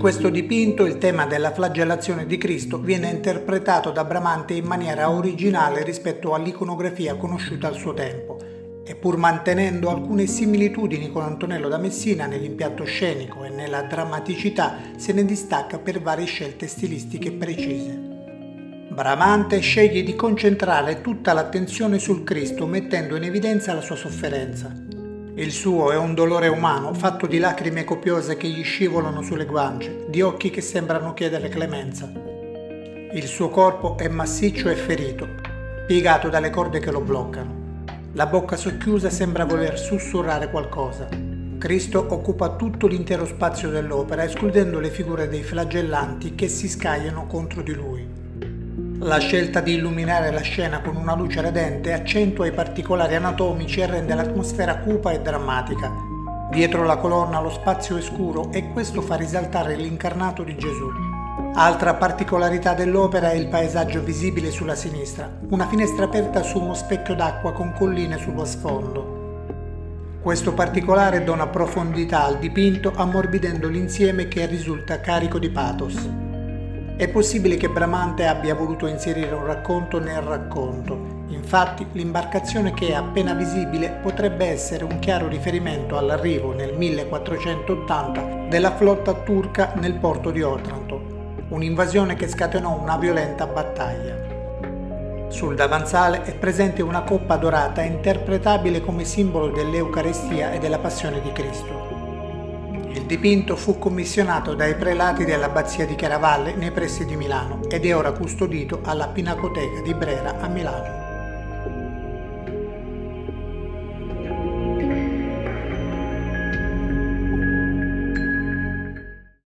questo dipinto il tema della flagellazione di Cristo viene interpretato da Bramante in maniera originale rispetto all'iconografia conosciuta al suo tempo, e pur mantenendo alcune similitudini con Antonello da Messina nell'impianto scenico e nella drammaticità, se ne distacca per varie scelte stilistiche precise. Bramante sceglie di concentrare tutta l'attenzione sul Cristo, mettendo in evidenza la sua sofferenza. Il suo è un dolore umano, fatto di lacrime copiose che gli scivolano sulle guance, di occhi che sembrano chiedere clemenza. Il suo corpo è massiccio e ferito, piegato dalle corde che lo bloccano. La bocca socchiusa sembra voler sussurrare qualcosa. Cristo occupa tutto l'intero spazio dell'opera, escludendo le figure dei flagellanti che si scagliano contro di lui. La scelta di illuminare la scena con una luce radente accentua i particolari anatomici e rende l'atmosfera cupa e drammatica. Dietro la colonna lo spazio è scuro e questo fa risaltare l'incarnato di Gesù. Altra particolarità dell'opera è il paesaggio visibile sulla sinistra, una finestra aperta su uno specchio d'acqua con colline sullo sfondo. Questo particolare dona profondità al dipinto, ammorbidendo l'insieme che risulta carico di pathos. È possibile che Bramante abbia voluto inserire un racconto nel racconto. Infatti, l'imbarcazione che è appena visibile potrebbe essere un chiaro riferimento all'arrivo nel 1480 della flotta turca nel porto di Otranto, un'invasione che scatenò una violenta battaglia. Sul davanzale è presente una coppa dorata interpretabile come simbolo dell'Eucaristia e della Passione di Cristo. Il dipinto fu commissionato dai prelati dell'abbazia di Chiaravalle nei pressi di Milano ed è ora custodito alla Pinacoteca di Brera a Milano.